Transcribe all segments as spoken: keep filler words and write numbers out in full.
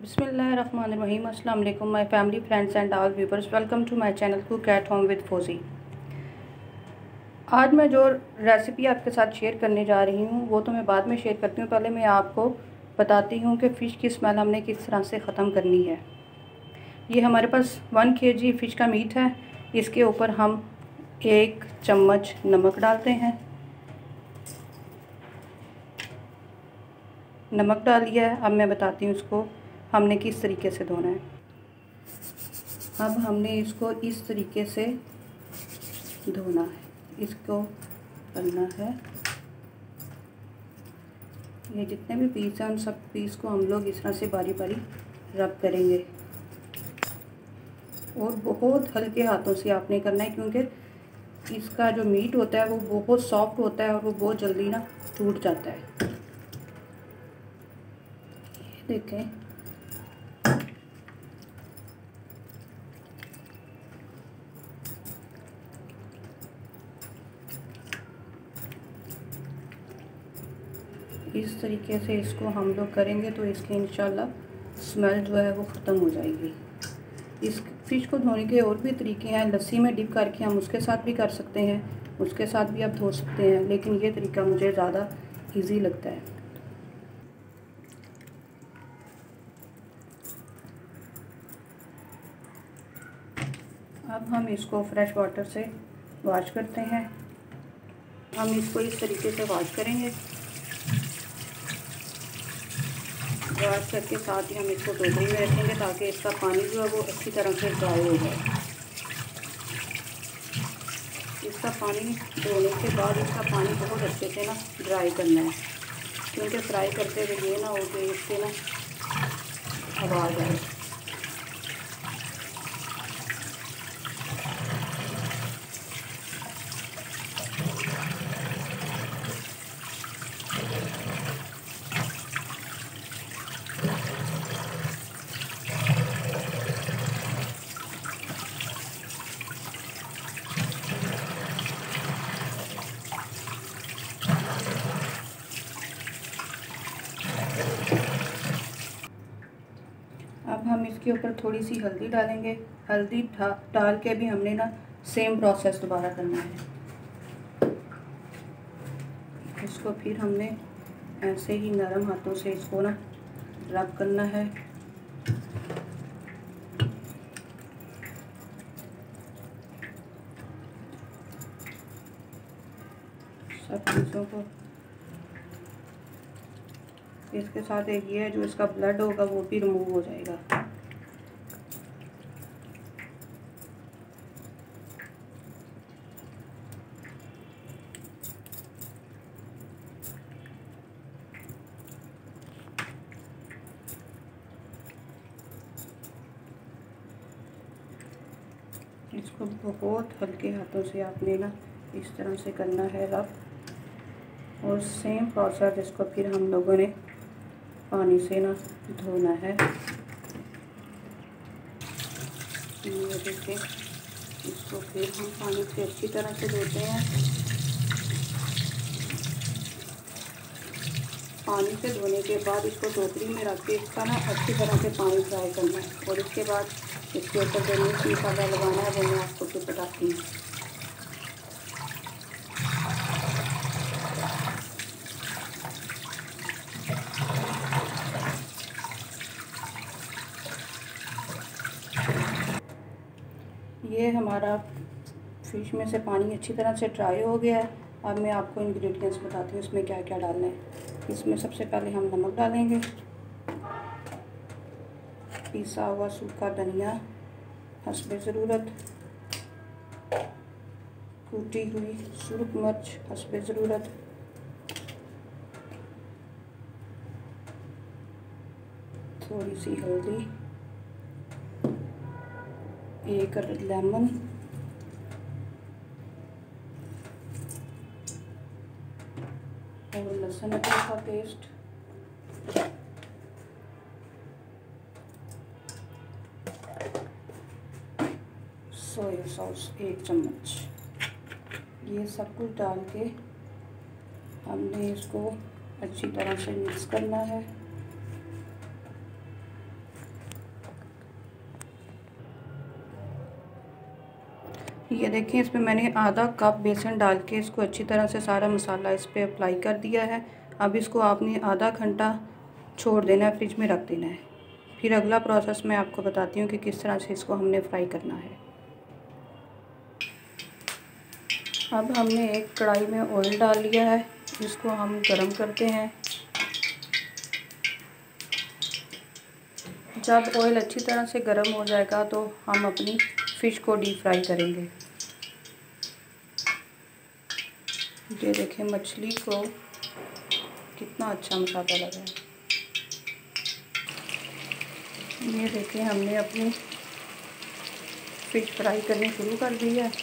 बिस्मिल्लाहिर्रहमानिर्रहीम। अस्सलाम वालेकुम my family friends and all viewers, welcome to my channel cook at home with Fauji. आज मैं जो रेसिपी आपके साथ शेयर करने जा रही हूँ वो तो मैं बाद में शेयर करती हूँ। पहले मैं आपको बताती हूँ कि फ़िश की स्मेल हमने किस तरह से ख़त्म करनी है। ये हमारे पास वन के जी फ़िश का मीट है। इसके ऊपर हम एक चम्मच नमक डालते हैं। नमक डालिए। अब मैं बताती हूँ इसको हमने किस तरीके से धोना है। अब हमने इसको इस तरीके से धोना है। इसको करना है, ये जितने भी पीस हैं उन सब पीस को हम लोग इस तरह से बारी बारी रब करेंगे और बहुत हल्के हाथों से आपने करना है, क्योंकि इसका जो मीट होता है वो बहुत सॉफ्ट होता है और वो बहुत जल्दी ना टूट जाता है। देखें, इस तरीके से इसको हम लोग करेंगे तो इसकी इंशाल्लाह स्मेल जो है वो ख़त्म हो जाएगी। इस फ़िश को धोने के और भी तरीके हैं। लस्सी में डिप करके हम उसके साथ भी कर सकते हैं, उसके साथ भी आप धो सकते हैं, लेकिन ये तरीका मुझे ज़्यादा इजी लगता है। अब हम इसको फ्रेश वाटर से वॉश करते हैं। हम इसको इस तरीके से वॉश करेंगे। वॉश करके साथ ही हम इसको टोकरी में रखेंगे ताकि इसका पानी जो है वो अच्छी तरह से ड्राई हो जाए। इसका पानी धोने के बाद इसका पानी बहुत अच्छे से ना ड्राई करना है, क्योंकि फ्राई करते हुए ये ना हो कि इससे ना आवाज़ आए। अब हम इसके ऊपर थोड़ी सी हल्दी डालेंगे। हल्दी डाल के भी हमने ना सेम प्रोसेस दोबारा करना है। इसको फिर हमने ऐसे ही नरम हाथों से इसको ना रब करना है। सब चीज़ों को इसके साथ एक ये है जो इसका ब्लड होगा वो भी रिमूव हो जाएगा। इसको बहुत हल्के हाथों से आपने ना इस तरह से करना है रब, और सेम प्रोसेस इसको फिर हम लोगों ने पानी से ना धोना है। ये देखिए, इसको फिर हम पानी से अच्छी तरह से धोते हैं। पानी से धोने के बाद इसको टोकरी में रख के इसका ना अच्छी तरह से पानी ड्राई करना है, और इसके बाद इसके ऊपर जो मिर्च मसाला लगाना है वो मैं आपको फिर बताती हूँ। ये हमारा फ़िश में से पानी अच्छी तरह से ड्राई हो गया है। अब मैं आपको इंग्रेडिएंट्स बताती हूँ इसमें क्या क्या डालना है। इसमें सबसे पहले हम नमक डालेंगे, पिसा हुआ सूखा धनिया हस्बे ज़रूरत, कूटी हुई सुरख मिर्च हस्बे ज़रूरत, थोड़ी सी हल्दी, एक लेमन, और लहसुन अदरक का पेस्ट, सोया सॉस एक चम्मच। ये सब कुछ डाल के हमने इसको अच्छी तरह से मिक्स करना है। ये देखें, इसमें मैंने आधा कप बेसन डाल के इसको अच्छी तरह से सारा मसाला इस पर अप्लाई कर दिया है। अब इसको आपने आधा घंटा छोड़ देना है, फ्रिज में रख देना है। फिर अगला प्रोसेस मैं आपको बताती हूँ कि किस तरह से इसको हमने फ्राई करना है। अब हमने एक कढ़ाई में ऑयल डाल लिया है, इसको हम गरम करते हैं। जब ऑयल अच्छी तरह से गर्म हो जाएगा तो हम अपनी फ़िश को डीप फ्राई करेंगे। ये देखें मछली को कितना अच्छा मसाला लगा है। ये देखें हमने अपनी फ़िश फ्राई करनी शुरू कर दी है।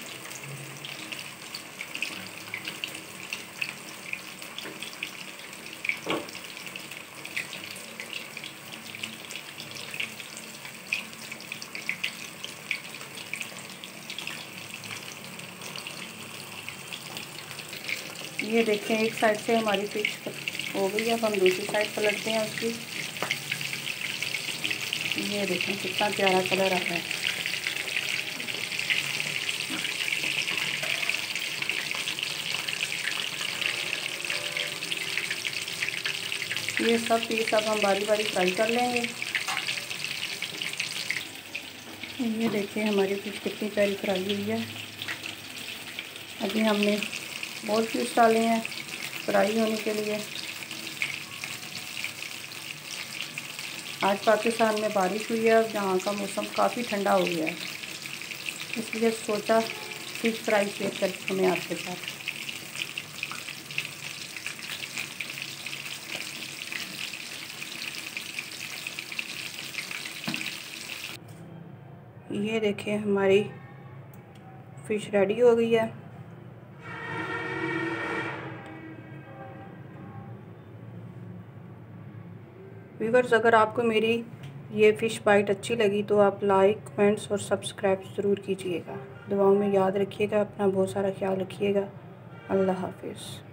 ये देखें एक साइड से हमारी फिश हो गई है। अब हम दूसरी साइड पलटते हैं उसकी। ये देखें कितना प्यारा कलर आ रहा है। ये सब पीस अब हम बारी बारी फ्राई कर लेंगे। ये देखें हमारी फिश कितनी प्यारी फ्राई हुई है। अभी हमने और फिश डाले हैं फ्राई होने के लिए। आज पाकिस्तान में बारिश हुई है और यहाँ का मौसम काफ़ी ठंडा हो गया है, इसलिए सोचा फिश फ्राई शेयर करके मैं आपके साथ। ये देखें हमारी फ़िश रेडी हो गई है। व्यूअर्स, अगर आपको मेरी ये फ़िश बाइट अच्छी लगी तो आप लाइक, कमेंट्स और सब्सक्राइब ज़रूर कीजिएगा। दुआओं में याद रखिएगा, अपना बहुत सारा ख्याल रखिएगा। अल्लाह हाफिज़।